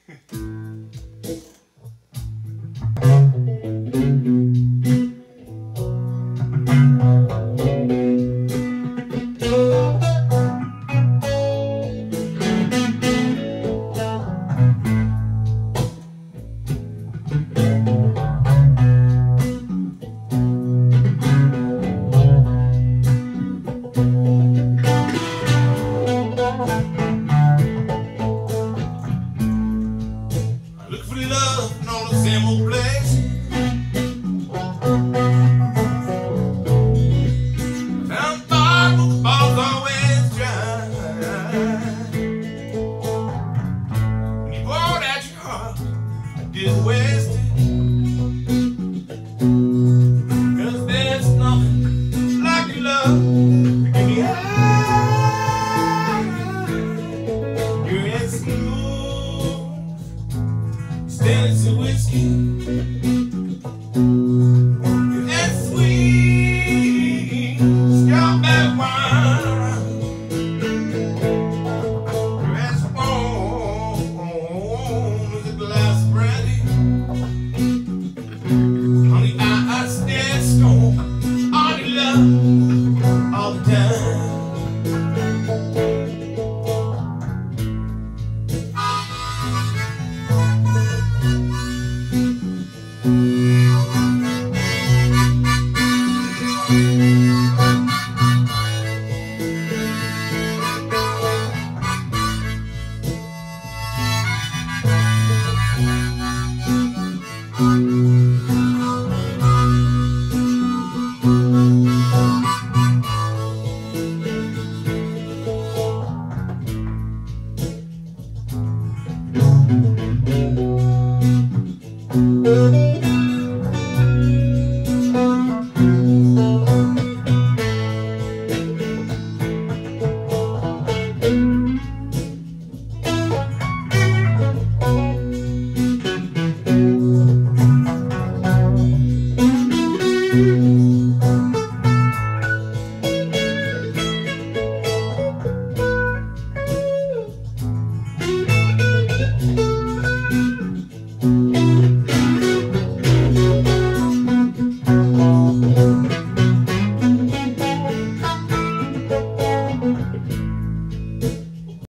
Look for love in all the same old place. Found fire, but the ball's always dry. When you poured out your heart, I didn't waste it. 'Cause there's nothing like your love to give me high. You're as smooth Tennessee whiskey, you're that sweet strawberry wine, you're as warm as a glass of brandy. Honey, I stand strong on your love all the time.